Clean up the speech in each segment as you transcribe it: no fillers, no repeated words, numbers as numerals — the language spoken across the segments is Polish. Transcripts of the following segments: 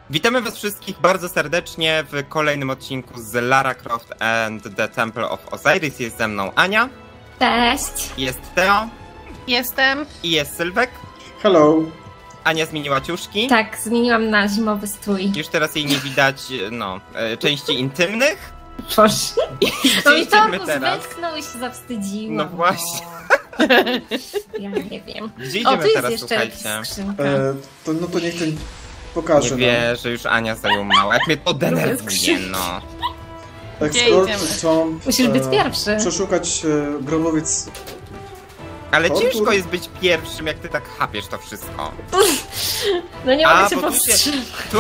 Witamy was wszystkich bardzo serdecznie w kolejnym odcinku z Lara Croft and the Temple of Osiris. Jest ze mną Ania. Cześć. Jest Teo. Jestem. I jest Sylwek. Hello. Ania zmieniła ciuszki. Tak, zmieniłam na zimowy strój. Już teraz jej nie widać, części intymnych. Boże. No i to idziemy teraz? wytknął i się zawstydziła. No właśnie. Ja nie wiem. Gdzie O, idziemy tu jest teraz, jeszcze słuchajcie? skrzynka. To niech ten pokaże. Nie wie, że już Ania zajumała. Jak mnie to denerwuje, no. Explore idziemy? Tomb. Musisz być pierwszy. Przeszukać grobowiec. Ale Tortur? ciężko jest być pierwszym, jak ty tak chapiesz to wszystko. No nie mogę się bo tu się- powstrzymać. tu-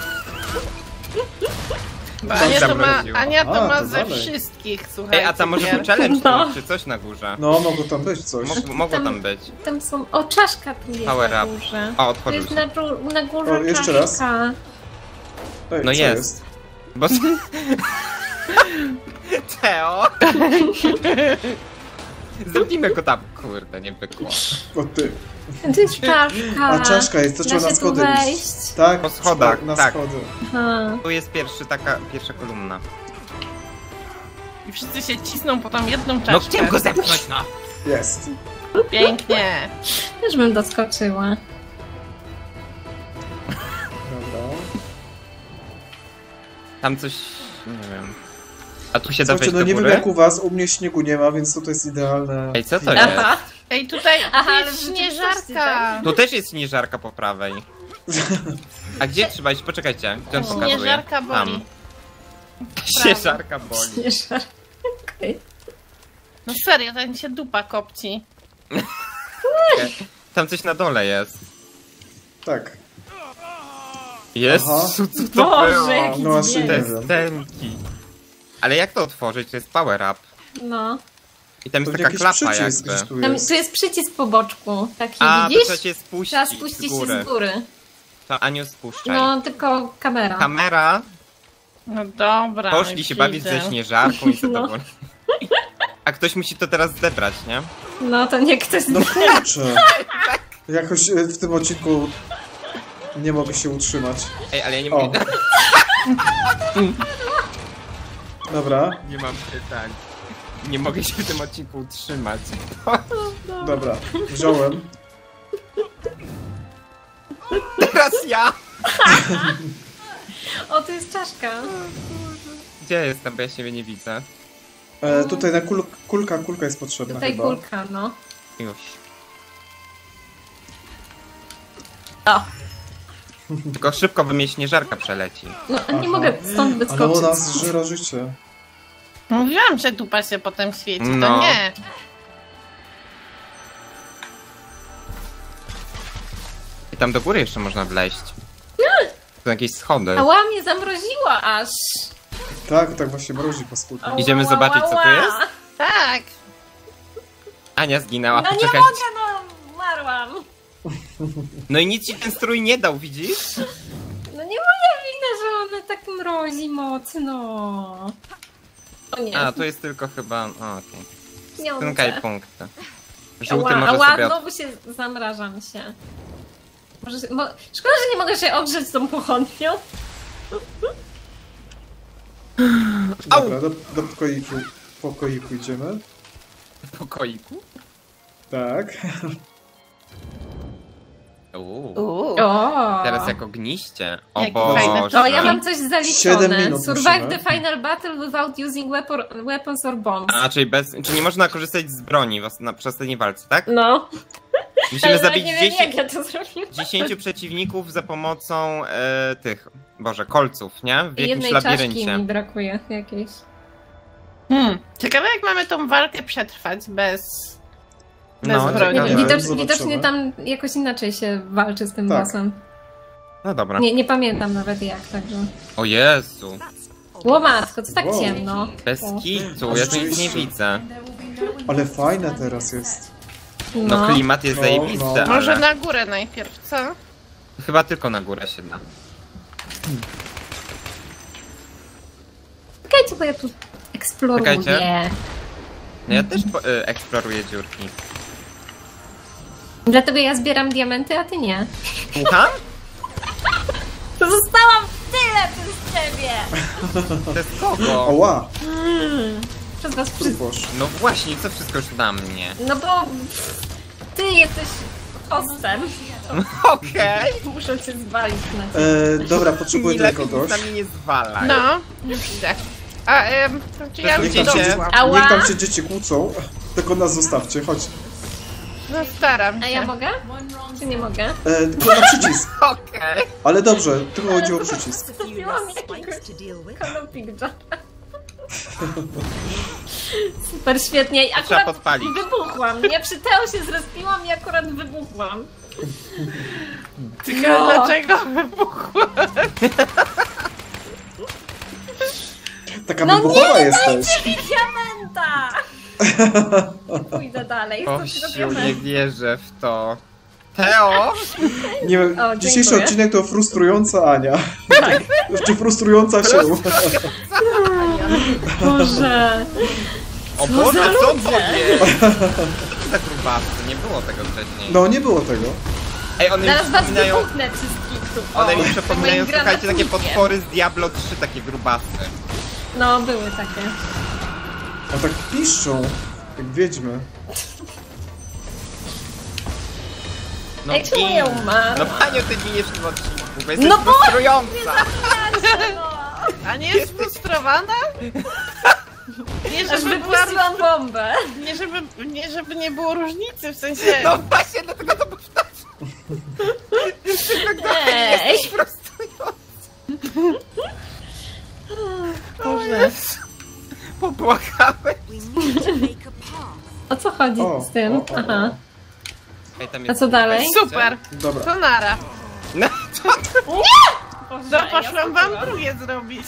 Bo Ania to ma, zamroziło. Ania to A, ma to ze dalej. wszystkich, słuchajcie. Ej, a tam może nie? był challenge No. czy coś na górze? No, mogło tam być coś. Mogło tam być. Tam są... O, czaszka tu jest Power na up. górze. O, To otworzył jest się. na górze O, jeszcze raz. czaszka. Ej, No co jest. Bo... Teo! Zrobimy go tam. Kurde, nie pykło. O ty. To jest czaszka. A czaszka jest, to Da trzeba na się tu schody wejść. iść. Tak, Po schodach, na tak. schody. Aha. Tu jest pierwsza kolumna. I wszyscy się cisną po tą jedną No czaszkę. chciałem go zepchnąć, no! Jest. Pięknie. Też bym doskoczyła. Dobra. Tam coś... nie wiem. A tu się da Słuchajcie, wejść no do nie wiem góry? jak u was, u mnie śniegu nie ma, więc to jest idealne. Ej, co to jest? Aha. Ej, tutaj Aha, ale jest w rzeczywistości, śnieżarka. Tu też jest śnieżarka po prawej. A gdzie trzeba iść? Poczekajcie. Gdzie on pokazuje? Śnieżarka boli. Śnieżarka boli. Śnieżarka. Okej. No serio, to mi się dupa kopci. Tam coś na dole jest. Tak. Jezu, Aha. co to Boże, było? jaki No właśnie dźwięk. nie Te wiem. stemki. Ale jak to otworzyć? To jest power up. No. I tam jest To taka jakiś klapa przycisk jakby. gdzieś tu Tam, jest. tu jest przycisk po boczku. Taki, A, to widzisz? trzeba się spuścić Trzeba spuścić się z góry. To Aniu spuszczaj. No, tylko kamera. Kamera, No dobra. poszli się bawić ze śnieżarką i co No. to było. A ktoś musi to teraz zebrać, nie? No to nie ktoś... No kurczę. Jakoś w tym odcinku nie mogę się utrzymać. Ej, ale ja nie O. mogę... Dobra, Nie mam pytań. Nie mogę się w tym odcinku utrzymać. dobra. Wziąłem. Teraz ja! O, to jest czaszka. Gdzie jestem, bo ja siebie nie widzę. Tutaj na kulka jest potrzebna Tutaj chyba. kulka, no. Już. O, Tylko szybko, by mnie śnieżarka przeleci. no Aha. nie mogę stąd Ale wyskoczyć. ona zżera życie. Mówiłam, że dupa się potem świeci, No. to nie. I tam do góry jeszcze można wleźć. To jakieś schody. Ała, mnie zamroziła aż. Tak właśnie mrozi paskudnie. Ała, Idziemy zobaczyć, co tu ała. jest? Tak. Ania zginęła, No nie poczekaj. mogę, no. Umarłam. No i nic ci ten strój nie dał, widzisz? No nie moja wina, że ona tak mrozi mocno. O nie. A, to jest tylko chyba... O, okej. nie Skrzynka i chcę. punkty. Żółty Ała, może ała, sobie... znowu się zamrażam się. Szkoda, że nie mogę się ogrzeć tą pochodnią. Dobra, do pokoiku idziemy. W pokoiku? Tak. Uuu. O. Teraz jak ogniście. O Jaki Boże. fajny O, ja mam coś 7 zaliczone. minut Survive musimy. the final battle without using weapons or bombs. A, czyli nie można korzystać z broni przy ostatniej walce, tak? No. Musimy Ale zabić nie wiem, 10, jak ja to zrobiłam. 10 przeciwników za pomocą kolców, nie? W jakimś Jednej czaszki labiryncie. mi brakuje jakiejś. Ciekawe jak mamy tą walkę przetrwać bez No, broni. ciekawe. Zobaczymy. Widocznie tam jakoś inaczej się walczy z tym Tak. bossem. No dobra. Nie pamiętam nawet jak, także... O Jezu. O matko, co tak Wow. ciemno. Bez O. kitu, ja tu nic nie widzę. Ale fajne teraz jest. No klimat jest No, zajebisty, no. Może ale na górę najpierw, co? chyba tylko na górę się da. Czekajcie, bo ja tu eksploruję. Czekajcie. No ja też eksploruję dziurki. Dlatego ja zbieram diamenty, a ty nie. Słucham? Zostałam ciebie! Przez kogo? Oła! Przez was wszystkich. Truposz. No właśnie, co wszystko już na mnie? No bo ty jesteś hostem. Okej. Muszę cię zwalić na ciebie. Dobra, potrzebuję tutaj Lepiej kogoś. na mnie nie zwalaj. No, już idę. A, czy ja już Niech tam doszłam? Ała! Niech tam się dzieci kłócą, tylko nas zostawcie, chodź. No staram A się. ja mogę? Czy nie mogę? Tylko na przycisk. Okej. Ale dobrze, tylko chodziło o przycisk. Kupiłam jakiegoś konopigdża. Super, świetnie. I trzeba akurat podpalić. wybuchłam, nie? Przy Teo się zrespiłam i akurat wybuchłam. Tylko No. dlaczego wybuchło? Taka No wybuchowa nie, jesteś. dajcie mi diamenta! Pójdę dalej. Kościół, nie wierzę w to. Teo? Nie wiem, O, dzisiejszy dziękuję. odcinek to frustrująca Ania. Tak. Czy frustrująca się. Boże. O Boże, co to jest? Co za grubasy, nie było tego wcześniej. No, nie było tego. Ej, one mi Zaraz was przypominają... wybuchnę wszystkich tu. One mi O, przypominają, moim słuchajcie, takie granatnikiem. potwory z Diablo 3, takie grubasy. No, były takie. A tak piszczą, jak wiedźmy. No Ej, czemu ja umarłam? No Panią, ty giniesz w tym odcinku, bo jesteś No bo- frustrująca. A nie jest frustrowana? Nie, Aż żeby była... wypuściłam bombę. Nie, żeby nie było różnicy, w sensie... No właśnie, dlatego to powtarzam. Ej, Jesteś frustrująca. Boże. Popłakałem. o co chodzi O, z tym? o, o, o. Aha. Ej, tam A jest co dalej? Super. Dobra. To nara. No, No poszłam wam drugie zrobić.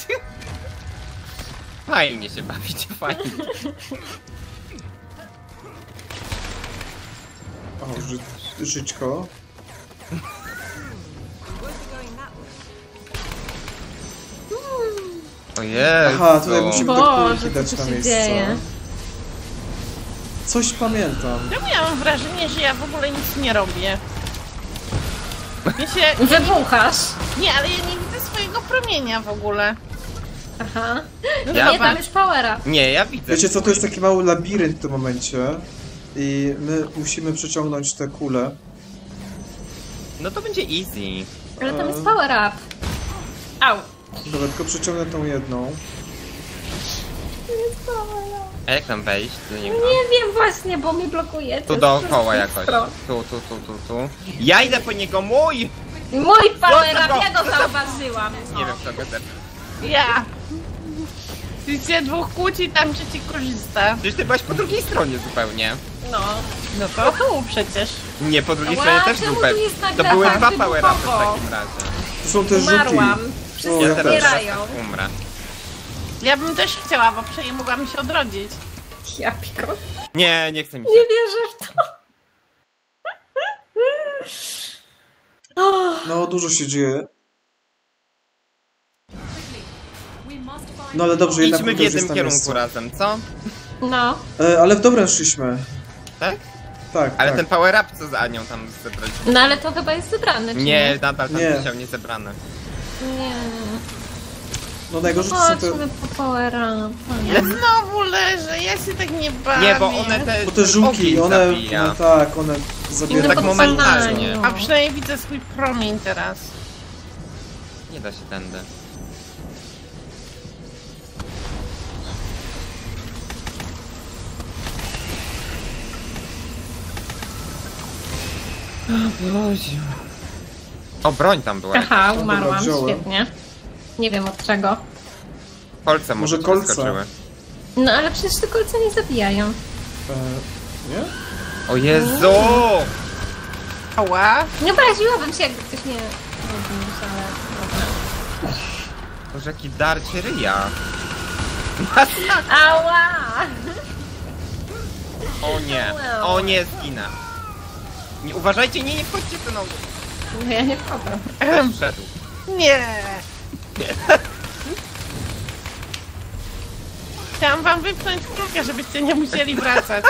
fajnie się bawicie, fajnie. O, żyćko. O Jezu. Aha, tutaj musimy do Boże, kulki co dać tu na się miejsce. dzieje? Coś pamiętam. Czemu ja mam wrażenie, że ja w ogóle nic nie robię? Ja się... Wybuchasz. Nie, ale ja nie widzę swojego promienia w ogóle. Aha. No Ja Nie, zobacz. tam jest power up. Nie, ja widzę. Wiecie co, to jest taki mały labirynt w tym momencie. I my musimy przeciągnąć te kule. No to będzie easy. Ale tam jest power up. Au. Dobra, tylko przeciągnę tą jedną. A jak tam wejść do niego? Nie wiem właśnie, bo mi blokuje. Tu dookoła jakoś. Tu. Ja idę po niego, mój! Mój power Go. up, ja go zauważyłam. Nie wiem, kto go zepnął. Ja. Ty się dwóch kłóci, tam trzeci korzysta. Przecież ty byłaś po drugiej stronie zupełnie. No. No to tu przecież. Nie, po drugiej Ła, stronie też czemu był tu pewnie. jest na To grafach były dwa power upy w wybuchowo? takim razie. To są te żuki. Umarłam. O, Wszyscy ja teraz też. zbierają. umrę. Ja bym też chciała, bo przecież mogłam się odrodzić. Ja piko. Nie chcę mi się. Nie wierzę w to. No, dużo się dzieje. No ale dobrze, jednak Idźmy w to już jednym jest na kierunku miejscu. razem, co? No. Ale w dobrem szliśmy. Tak? Tak, Ale tak. ten power up co z Anią tam zebraliśmy? No ale to chyba jest zebrane, czy Nie, nadal tam Nie. wisiał niezebrane. Nie. No najgorzej to są te... Chodźmy po power up. Ja znowu leżę, ja się tak nie bawię. Nie, bo one te... Bo te żuki, ogień one... zabija. No tak, one zabierają. tak momentalnie. podpalaniu. A przynajmniej widzę swój promień teraz. Nie da się tędy. O, broń tam była. Aha, Dobra, umarłam, wziąłem. świetnie. Nie wiem od czego. Kolce Może może kolce? wyskoczyły. No ale przecież te kolce nie zabijają. Nie? O Jezu! Ała. Nie obraziłabym się, jakby ktoś nie... ale... Boże, jaki darcie ryja. Ała! O nie, zginę. Nie, uważajcie, nie wchodźcie w ten ogień. No ja nie wchodzę. Też wszedł. Nie. Chciałam wam wypchnąć kulkę, żebyście nie musieli wracać.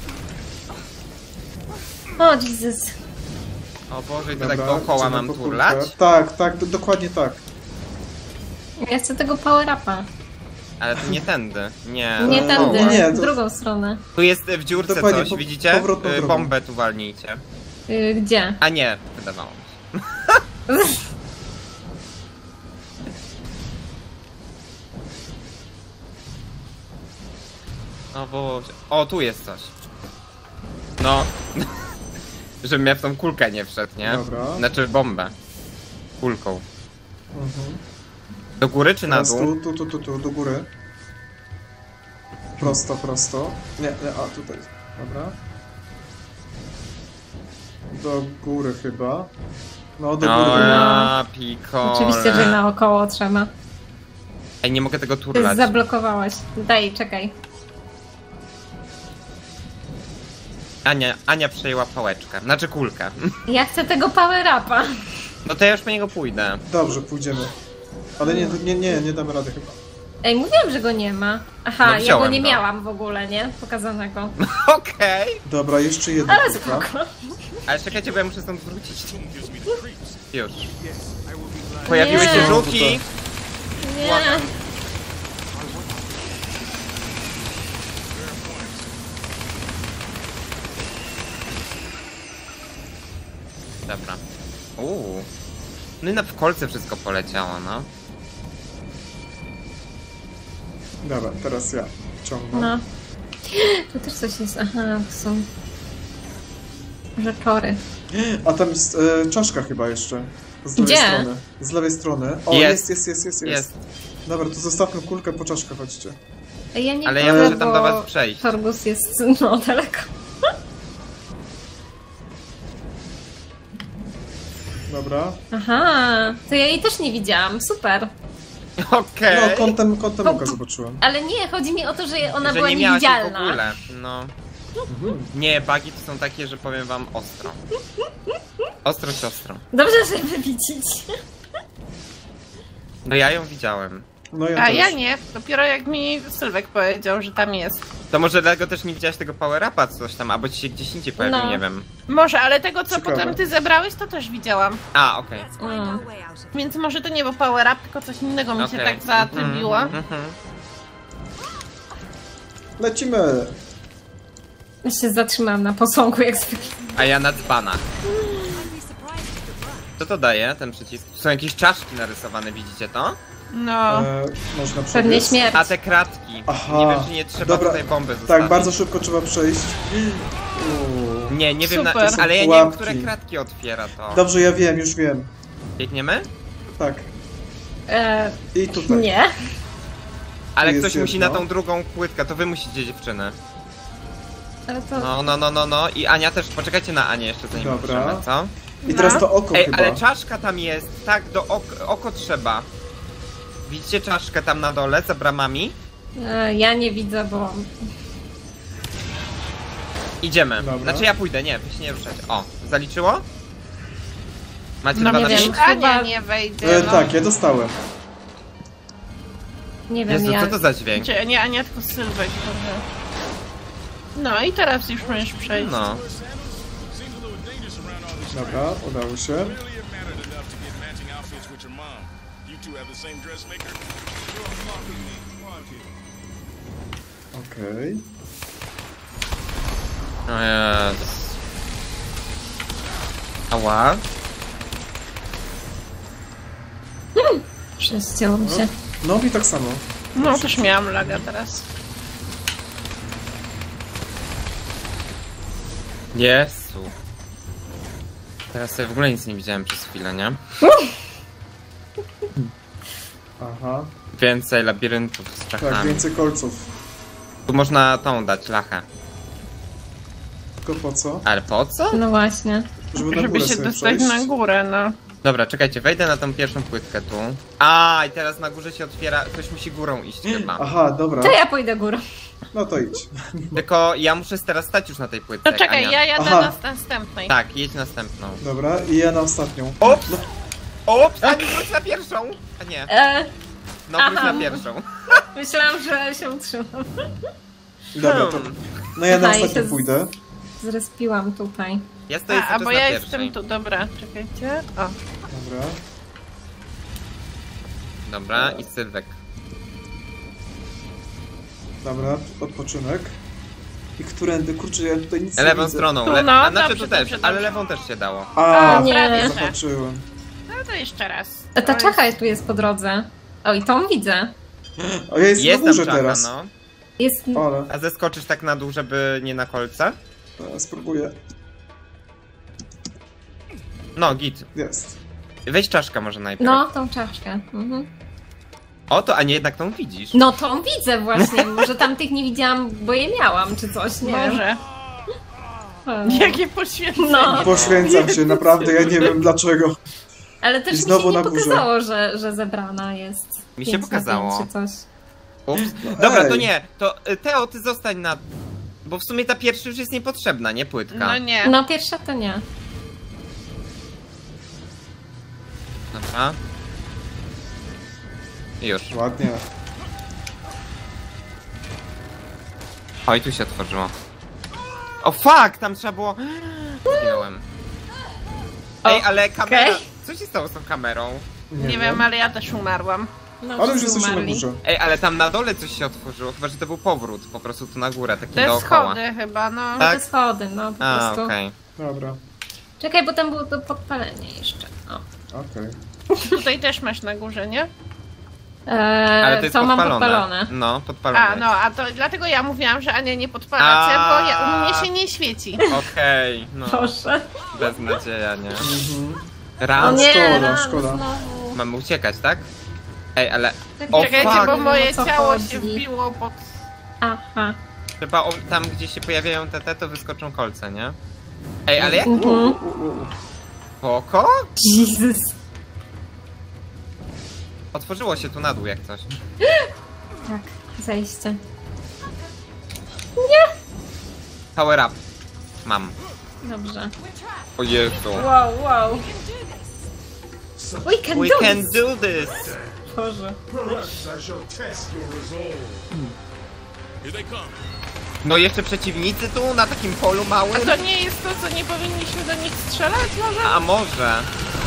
O Jezus. O Boże, i to Dobra, tak dookoła idziemy mam po kulkę. turlać? Tak, dokładnie tak. Ja chcę tego power-upa. Ale to nie tędy. Nie, Nie no, tędy, nie, w to- drugą stronę. Tu jest w dziurce Dokładnie, coś, widzicie? powrotną drogą. Bombę tu walnijcie. Gdzie? A nie, wydawało mi się. O, bo... O, tu jest coś. No. Żebym ja w tą kulkę nie wszedł, nie? Dobra. Znaczy bombę. Kulką. Mhm. Do góry czy na Teraz dół? tu, do góry. Prosto. Nie, a tutaj. Dobra. Do góry chyba. No, do góry. O, ja, pikole. Oczywiście, że naokoło trzeba. Ej, nie mogę tego Ty turlać. zablokowałaś. Daj, czekaj. Ania przejęła pałeczkę. Znaczy kulkę. Ja chcę tego power-upa. No to ja już po niego pójdę. Dobrze, pójdziemy. Ale nie damy rady chyba. Ej, mówiłam, że go nie ma. Aha, No, ja go wziąłem nie go. miałam w ogóle, nie? Pokazanego. Okej. Dobra, jeszcze jedna Ale kulka. spoko. Ale czekajcie, bo ja muszę stąd wrócić. Już. Pojawiły Nie. się żółki. Nie. Dobra. No i w kolce wszystko poleciało, no. Dobra, teraz ja ciągnę. No. Tu też coś jest. Aha, to są rzeczory. A tam jest czaszka chyba jeszcze. Z lewej Gdzie? strony. Z lewej strony. O, Jest. jest. Dobra, to zostawmy kulkę po czaszkę, chodźcie. Ej, ja nie Ale ja chcę, muszę tam do bo was przejść. Torgus jest no daleko. Dobra. Aha, to ja jej też nie widziałam. Super. Okej. No, kątem oka zobaczyłem. Ale nie, chodzi mi o to, że ona Że była nie miałaś jej w niewidzialna. ogóle. No. Nie, bugi to są takie, że powiem wam ostro. Ostro siostro. Dobrze, żeby widzieć. No ja ją widziałem. No A też. ja nie, dopiero jak mi Sylwek powiedział, że tam jest. To może dlatego też nie widziałaś tego power-upa coś tam, albo ci się gdzieś indziej pojawił, No. nie wiem. Może, ale tego co Ciekawe. potem ty zebrałeś, to też widziałam. A, okej. Mm. Więc może to nie był power up, tylko coś innego mi się Okej. tak zatrybiło. Mhm. Lecimy! Ja się zatrzymałam na posągu jak zwykle. A ja na dzbanach. Co to daje, ten przycisk? Tu są jakieś czaszki narysowane, widzicie to? No. Można Pewnie przebiec. śmierć. A te kratki. Aha. Nie wiem, czy nie trzeba Dobra. tutaj bomby zostawić. Tak, bardzo szybko trzeba przejść. Nie wiem, Super. ale ja nie wiem, Pułapki. które kratki otwiera to. Dobrze, ja wiem, już wiem. Biegniemy? Tak. I tutaj. Nie. Ale Tu ktoś jest musi na jedno. tą drugą płytkę, to wy musicie, dziewczyny. Ale to... No. I Ania też, poczekajcie na Anię jeszcze zanim Dobra. możemy, co? I teraz to oko Ej, chyba. ale czaszka tam jest, tak, do oko trzeba. Widzicie czaszkę tam na dole za bramami? Ja nie widzę, bo... Idziemy. Dobra. Znaczy ja pójdę, nie, wy się nie ruszać. O, zaliczyło? Macie No dwa nie na wiem, pięć? Ania Chyba- nie wejdzie. No. Tak, ja dostałem. Nie wiem, Jezu, ja... co to za dźwięk? Znaczy, nie Ania, tylko Sylwek. Dobrze. No i teraz już możesz przejść. No. Dobra, udało się. Okej. O Jezus. Ała. Przescięło mi się. No i tak samo. No też miałam laga teraz. Jezu. Teraz sobie w ogóle nic nie widziałem przez chwilę, nie? Aha. Więcej labiryntów z Tak, czachami. więcej kolców. Tu można tą dać, lachę. Tylko po co? Ale po co? No właśnie. Żeby na Żeby górę się sobie dostać przejść. na górę, no. Dobra, czekajcie, wejdę na tą pierwszą płytkę tu. A, i teraz na górze się otwiera, ktoś musi górą iść chyba. Aha, dobra. To ja pójdę górą. No to idź. Tylko ja muszę teraz stać już na tej płytce. To czekaj, Ania. ja jadę Aha. na następnej. Tak, jedź następną. Dobra, i ja na ostatnią. Ups! Ups! A nie wróć na pierwszą! A nie, no wróć Aha. na pierwszą. Myślałam, że się utrzymam. Dobra, to... No ja na Aha, i ostatnią się pójdę. Zrespiłam tutaj. Ja stoję A cały bo czas ja na pierwszej. jestem tu, dobra, czekajcie. O. Dobra. Dobra, i Sylwek. Dobra, odpoczynek. I którędy? Kurczę, ja tutaj nic nie Lewą widzę. stroną, Tu, a no, znaczy dobrze, tu też, dobrze, ale dobrze. lewą też się dało. A, nie. Prawie, że. zobaczyłem. No to jeszcze raz. Ta czacha tu jest po drodze. O, i tą widzę. O, ja jestem Jest na górze tam czaka, teraz. no. Jest... Ale, A zeskoczysz tak na dół, żeby nie na kolce? spróbuję. No, git. Jest. Weź czaszkę może najpierw. No, tą czaszkę. Mhm. O, to, a nie jednak tą widzisz. No, tą widzę właśnie. Może tamtych nie widziałam, bo je miałam, czy coś, nie wiem. Może. O. Jakie poświęcenie. No. Poświęcam się, naprawdę, ja nie wiem dlaczego. Ale też I mi znowu się nie na górze. pokazało, że zebrana jest. Mi się 5 na pokazało. 5 czy coś. Ups. Dobra, to Ej. nie. To Teo, ty zostań na... Bo w sumie ta pierwsza już jest niepotrzebna, nie płytka. No nie. No, pierwsza to nie. Dobra. Już. Ładnie. Oj, tu się otworzyło. O fuck, tam trzeba było... Zginąłem. Ej, ale kamera... okej. Co się stało z tą kamerą? Nie wiem, ale ja też umarłam. No, Ale już wszyscy jesteśmy na umarli. górze. Ej, ale tam na dole coś się otworzyło, chyba że to był powrót, po prostu tu na górę, taki Te dookoła. schody chyba, no. No, Tak? te schody, no po A, prostu. okej. Dobra, Czekaj, bo tam było to podpalenie jeszcze. O. okej. Tutaj też masz na górze, nie? Ale to jest to mam podpalone. podpalone. No, podpalone. A, no, a to dlatego ja mówiłam, że Ania nie podpalacie, bo u mnie się nie świeci. Okej, no, Proszę. beznadzieja, nie? Mhm. O Raz, nie, szkoda, ran, szkoda. znowu. mamy uciekać, tak? Ej, ale O, Czekajcie, fuck. bo moje O co ciało chodzi? się wbiło pod... Aha. trzeba tam, gdzie się pojawiają te, to wyskoczą kolce, nie? Ej, ale jak? Mhm. Spoko? Jezus. Otworzyło się tu na dół jak coś. Tak, zejście. Power up. Mam. Dobrze. O Jezu. Wow, wow. We can We do can this. do this! Boże. Perhaps I shall test your resolve. Here they come. No jeszcze przeciwnicy tu na takim polu małym? A to nie jest to, co nie powinniśmy do nich strzelać może? A może?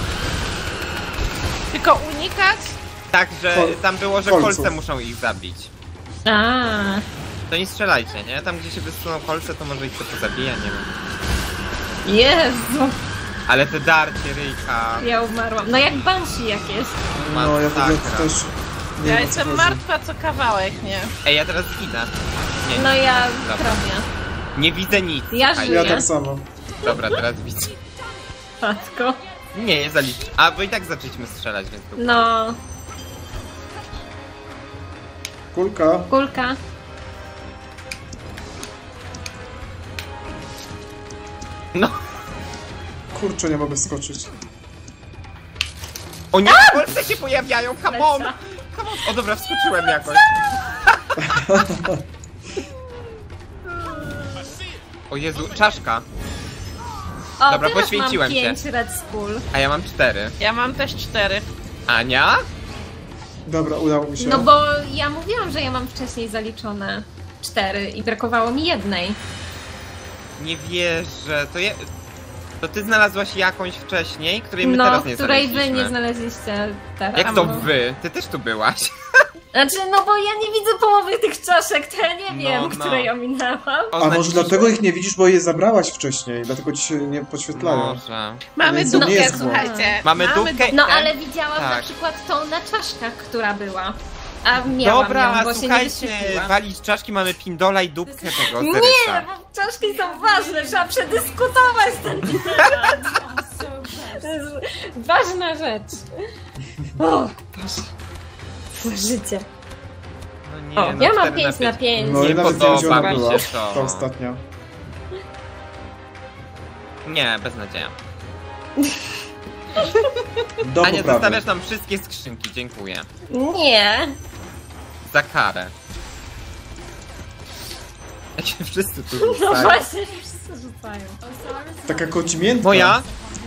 Tylko unikać? Tak, że Kol- tam było, że kolców. kolce muszą ich zabić. A, To nie strzelajcie, nie? Tam gdzie się wysuną kolce, to może ich to pozabija, nie wiem. Jezu. Ale te darcie ryjka... Ja umarłam. No jak Banshee jakieś. No, ja w ogóle masakra. też nie Ja wiem, jestem co martwa co kawałek, nie? Ej, ja teraz zginę. Nie, No ja Dobra. prawie. nie widzę nic. Ja Słuchajcie. Ja żyję. tak samo. Dobra, teraz widzę. Matko. Nie zaliczę. A, bo i tak zaczęliśmy strzelać, więc tu... No, Kulka. kulka. No. Kurczę, nie mogę skoczyć. O nie, kolce się pojawiają, come on! Lecę. Come on. O dobra, wskoczyłem jakoś. O Jezu, czaszka. O, Dobra, teraz poświęciłem mam się. 5 red skull. A ja mam 4. Ja mam też 4. Ania? Dobra, udało mi się. No bo ja mówiłam, że ja mam wcześniej zaliczone 4 i brakowało mi jednej. Nie wierzę. To ty znalazłaś jakąś wcześniej, której my No, teraz nie której znaleźliśmy. wy nie znaleźliście teraz. Jak to No. wy? Ty też tu byłaś. Znaczy, no bo ja nie widzę połowy tych czaszek, to ja nie wiem, No. której ominęłam. A może dlatego ich nie widzisz, bo je zabrałaś wcześniej, dlatego ci się nie podświetlają. Może. Mamy Więc to nie dupkę, jest błąd. słuchajcie. Mamy dupkę. No ale widziałam Tak. na przykład tą na czaszkach, która była. A miałam Dobra, ją, bo się nie słuchajcie, wyświetliła. walić czaszki, mamy pindola i dupkę tego Nie, Zerysa. bo czaszki są ważne, trzeba przedyskutować ten temat. To jest ważna rzecz. O, Boże. Całe życie. No nie, O, no ja mam 4 5 na 5. No Nie i nawet nie wiem, gdzie podoba ona mi była. się to. Ta ostatnia. Nie, beznadzieja. Do Ania, poprawy. zostawiasz nam wszystkie skrzynki, dziękuję. Nie. Za karę. Jak się wszyscy tu No rzucają. właśnie, wszyscy rzucają. Taka kocimiętka. Moja?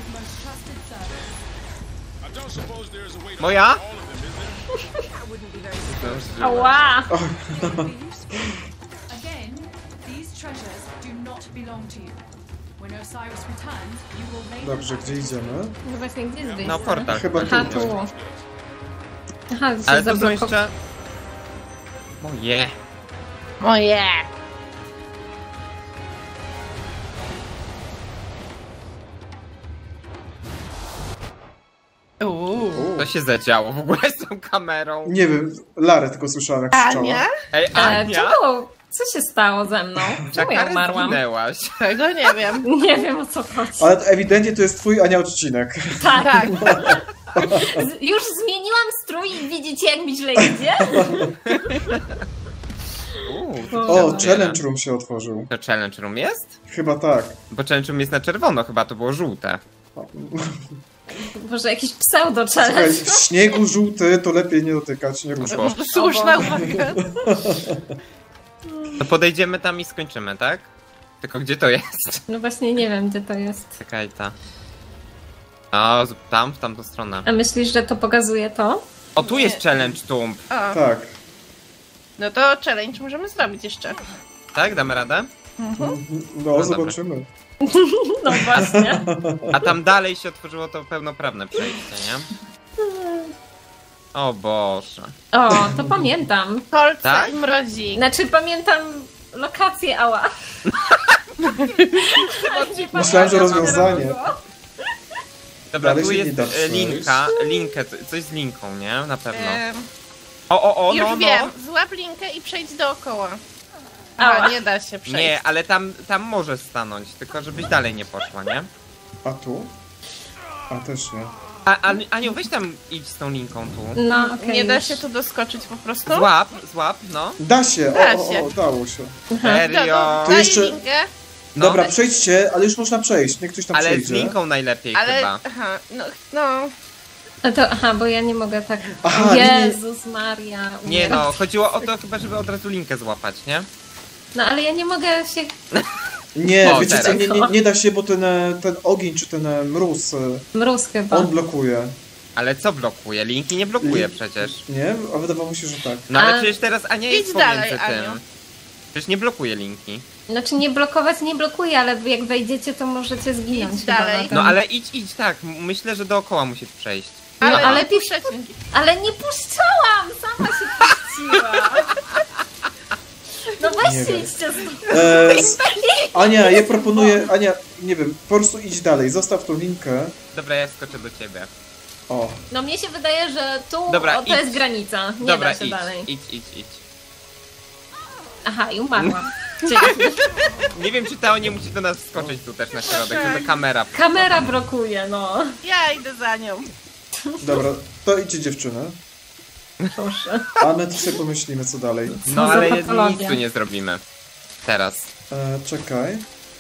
I don't suppose there is a way to Moja? all of them, is there? Ała. Again, these treasures do not belong to you. When Osiris returns, you will lay them Dobrze, out. gdzie idziemy? No właśnie, gdzie jest wyjście? No portal. Chyba Aha, tutaj. tu. Aha, to się Ale to są zablokowało. jeszcze... Moje. Moje! Co się zadziało w ogóle z tą kamerą? Nie wiem, Larę tylko słyszałem jak krzyczała. Ania? Ej, Ania? Czemu? Co się stało ze mną? Czemu ja Kara umarłam? zginęłaś. Tego nie wiem. Nie wiem, o co chodzi. Ale to ewidentnie to jest twój Ania odcinek. Tak. Tak. Już zmieniłam strój i widzicie, jak mi źle idzie? O, challenge room się otworzył. To challenge room jest? Chyba tak. Bo challenge room jest na czerwono, chyba to było żółte. Może jakiś pseudo-challenge? Słuchaj, w śniegu żółty to lepiej nie dotykać, nie ruszać. Słuszna uwaga. To podejdziemy tam i skończymy, tak? Tylko gdzie to jest? No właśnie nie wiem, gdzie to jest. Czekaj ta. O, tam, w tamtą stronę. A myślisz, że to pokazuje to? O, tu jest challenge tomb. O, Tak. no to challenge możemy zrobić jeszcze. Tak? Damy radę? No, zobaczymy. No właśnie. A tam dalej się otworzyło to pełnoprawne przejście, nie? O Boże. O, to pamiętam. Kolce Tak? i mrozik. Znaczy pamiętam lokację, ała. Myślałem, że rozwiązanie. Dobra, Dalej tu się nie jest da przejść. linkę, coś z linką, nie? Na pewno. Em, O, już no, wiem, no. złap linkę i przejdź dookoła. Ała. A, nie da się przejść. Nie, ale tam może stanąć, tylko żebyś dalej nie poszła, nie? A tu? A też nie. Aniu, weź tam idź z tą linką tu. No, okej. Nie da już. się tu doskoczyć po prostu? Złap, no. Da się! Da O, się. dało się. Serio? To Daj jeszcze- linkę, No. Dobra, przejdźcie, ale już można przejść. Niech ktoś tam Ale z przejdzie. linką najlepiej ale... chyba. Aha, no... No to, aha, bo ja nie mogę tak... Aha, Jezus Maria. Nie umieram. no, chodziło o to chyba, żeby od razu linkę złapać, nie? No ale ja nie mogę się... Nie, O, wiecie co, teraz. nie da się, bo ten ogień czy ten mróz, Mróz chyba. on blokuje. Ale co blokuje? Linki nie blokuje przecież. Nie? A wydawało mi się, że tak. No ale A- przecież teraz Ania Idź jest pomiędzy dalej, tym. Aniu. Przecież nie blokuje linki. Znaczy nie blokować nie blokuje, ale jak wejdziecie, to możecie zginąć. Idź chyba dalej. na tym. No ale idź, tak. Myślę, że dookoła musisz przejść. Ale, ale ale ty- puszczać linki. Ale nie puszczałam! Sama się puściła! No Nie weźcie wiem. idźcie stąd. Ania, ja proponuję, Ania, nie wiem, po prostu idź dalej, zostaw tą linkę. Dobra, ja skoczę do ciebie. O, No mnie się wydaje, że tu Dobra, to idź. jest granica. Nie Dobra, da się idź, dalej. idź. Aha, i umarłam. Dzięki. Nie wiem, czy Teo nie musi do nas skoczyć tu też na środek, Tak. żeby kamera... Kamera blokuje, no. Ja idę za nią. dobra, to idźcie dziewczyny. Proszę. A my sobie pomyślimy, co dalej. No za ale patologia. nic tu nie zrobimy. Teraz. Czekaj.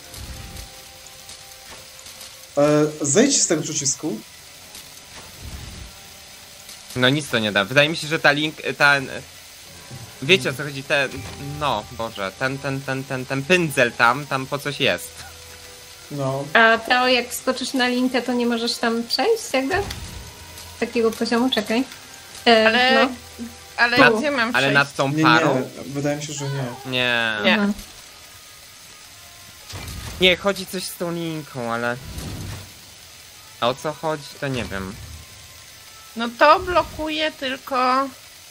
Zejdź z tego przycisku. No nic to nie da. Wydaje mi się, że ten... Wiecie o co chodzi, no, Boże, ten pędzel tam po coś jest. No. A Teo, jak wskoczysz na linkę, to nie możesz tam przejść jakby? Z takiego poziomu, czekaj. Ale... No. Ale Tu. gdzie mam Ale przejść? nad tą Nie, parą? nie, wydaje mi się, że nie. Nie. Nie. Aha. Nie, chodzi coś z tą linką, ale... A o co chodzi, to nie wiem. No to blokuje tylko...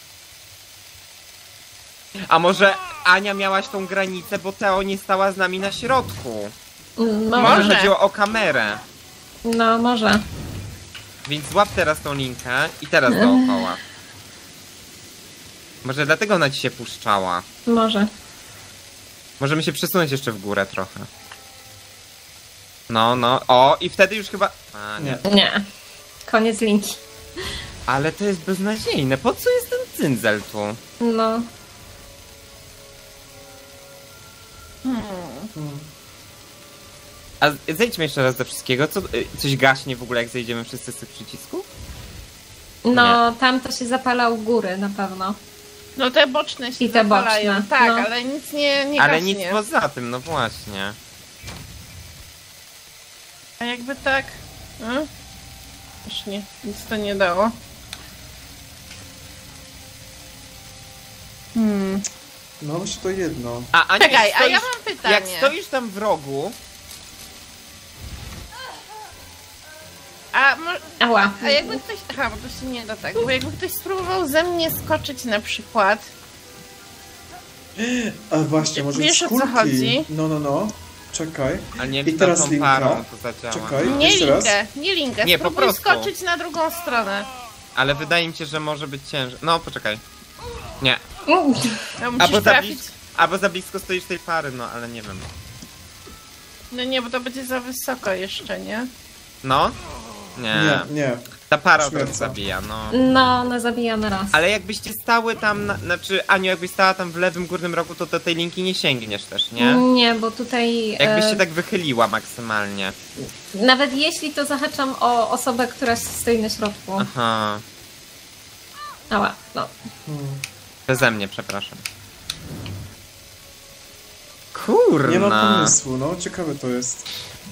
A może Ania miałaś tą granicę, bo Teo nie stała z nami na środku. No, Może. Może chodziło o kamerę. No, może. Więc złap teraz tą linkę i teraz dookoła. Może dlatego ona ci się puszczała. Może. Możemy się przesunąć jeszcze w górę trochę. No. O, i wtedy już chyba... A, nie. Nie. Koniec linki. Ale to jest beznadziejne. Po co jest ten cyndzel tu? No. A zejdźmy jeszcze raz do wszystkiego. Coś gaśnie w ogóle, jak zejdziemy wszyscy z tych przycisków? No, tam to się zapala u góry na pewno. No te boczne się I te zapalają. boczne, Tak, no. ale nic nie Ale gaśnie. nic poza tym, no właśnie. A jakby tak... Już nie, nic to nie dało. No właśnie to jedno. Ania, Czekaj, jak a ja stoisz- mam pytanie. Jak stoisz tam w rogu... Ała. A jakby ktoś... Aha, bo to się nie da tak. Bo jakby ktoś spróbował ze mnie skoczyć na przykład. A właśnie, może Wiesz, z o co kulki. chodzi? No. Czekaj. A nie I wiem, teraz tą linka. parą to zadziała. Czekaj. Nie Jeszcze raz? linkę, nie linkę. Nie, po Spróbuj prostu. skoczyć na drugą stronę. Ale wydaje mi się, że może być ciężej. No, poczekaj. Nie. No, musisz trafić. Albo za blisko stoisz tej pary, no ale nie wiem. No nie, bo to będzie za wysoko jeszcze, nie? No? Nie. Nie. Ta para od razu Śmierca. zabija, no. No, no zabijamy raz. Ale jakbyście stały tam, znaczy Aniu, jakbyś stała tam w lewym górnym rogu, to do tej linki nie sięgniesz też, nie? Nie, bo tutaj... Jakbyś się tak wychyliła maksymalnie. Nawet jeśli to zahaczam o osobę, która stoi na środku. Aha. Ała, no. Beze mnie, przepraszam. Kurna. Nie mam pomysłu, no. Ciekawe to jest.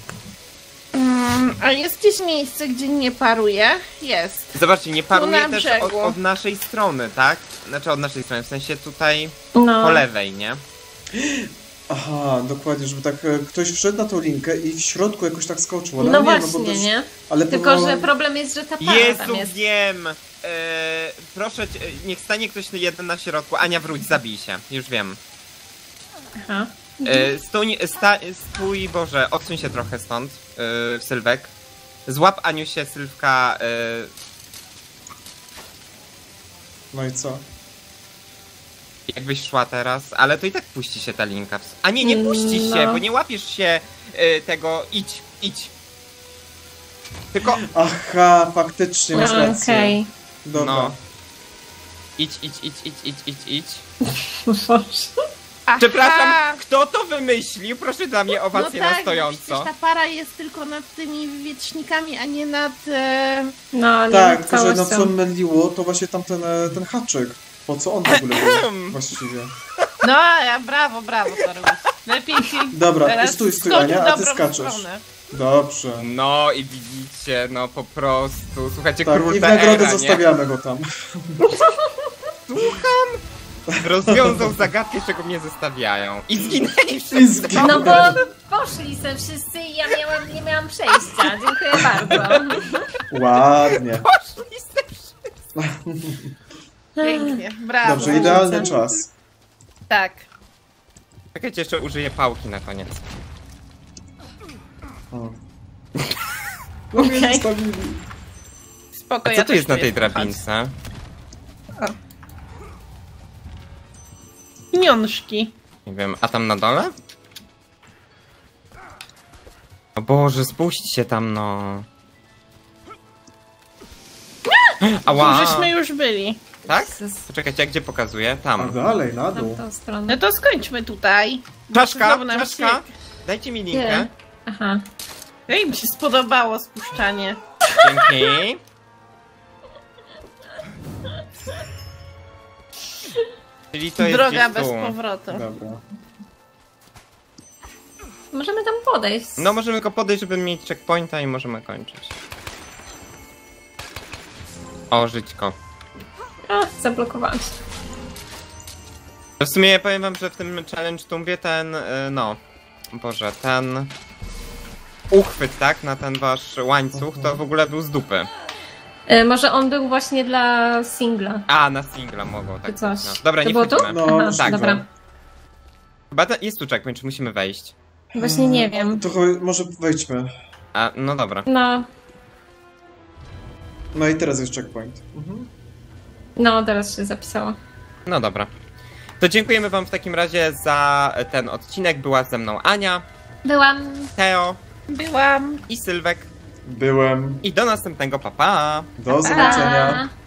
A jest gdzieś miejsce, gdzie nie paruje? Jest. Zobaczcie, nie paruje na też brzegu. od naszej strony, tak? Znaczy od naszej strony, w sensie tutaj No. po lewej, nie? Aha, dokładnie, żeby tak ktoś wszedł na tą linkę i w środku jakoś tak skoczył. Ale No nie, właśnie, no bo też, nie? Ale Tylko, próbowałem- że problem jest, że ta para tam Jezu, jest. wiem! Proszę cię, niech stanie ktoś jeden na środku. Ania, wróć, zabij się. Już wiem. Aha. Stój, Boże, odsuń się trochę stąd, Sylwek. Złap Aniusie, Sylwka. No i co? Jakbyś szła teraz, ale to i tak puści się ta linka. A nie puści się, No. bo nie łapiesz się tego. Idź. Tylko. Aha, faktycznie masz rację. Okej. Dobra. No. Idź. Boże. Aha. Przepraszam, kto to wymyślił? Proszę dla mnie No owację na tak, stojąco. przecież ta para jest tylko nad tymi wiecznikami, a nie nad... No, nie Tak, nad tylko że no całością. co myliło, to właśnie tamten ten haczyk. Po co on w ogóle był właściwie? No, brawo, to robisz. Lepiej się Dobra, teraz stój, skocz Ania, w a ty dobrą skaczesz. stronę. Dobrze. No i widzicie, no po prostu. Słuchajcie, Tak, król i w nagrodę TR-a, nie? zostawiamy go tam. Rozwiązał zagadkę, czego mnie zostawiają. I zginęli I wszyscy. zginął. No bo poszli se wszyscy i ja nie miałam przejścia. Dziękuję bardzo. Ładnie. Poszli se wszyscy. Pięknie, brawo. Dobrze, idealny czas. Tak. Czekajcie, jeszcze użyję pałki na koniec. O. No mnie Okej. zostawili. Spoko, A ja co tu też jest na tej czuję drabince? Pieniążki. Nie wiem, a tam na dole? O Boże, spuśćcie tam, no. Ała! Tu żeśmy już byli. Tak? Poczekajcie, a gdzie pokazuję? A Tam. dalej, na dół. Tamtą stronę. No to skończmy tutaj. Czaszka, Znowu nam czaszka! Dajcie mi linkę. Nie. Aha. Jak mi się spodobało spuszczanie. Dzięki. Czyli to jest Droga gdzieś bez tu. powrotu. Dobra. Możemy tam podejść. No możemy tylko podejść, żeby mieć checkpointa i możemy kończyć. O, żyćko. A, zablokowałam się. W sumie powiem wam, że w tym challenge Tumbie ten, no... Boże, ten... uchwyt, tak? Na ten wasz łańcuch, to w ogóle był z dupy. Może on był właśnie dla singla. A, na singla mogło, tak. Czy coś. No. Dobra, To nie było tu? wchodzimy. No, Aha, tak, dobra. Chyba jest tu checkpoint, czy musimy wejść? Właśnie nie wiem. To może wejdźmy. A, no dobra. No, No i teraz jest checkpoint. no teraz się zapisało. No dobra. To dziękujemy wam w takim razie za ten odcinek. Była ze mną Ania, Byłam. Teo Byłam. i Sylwek. Byłem. I do następnego, pa pa! Do zobaczenia. Pa.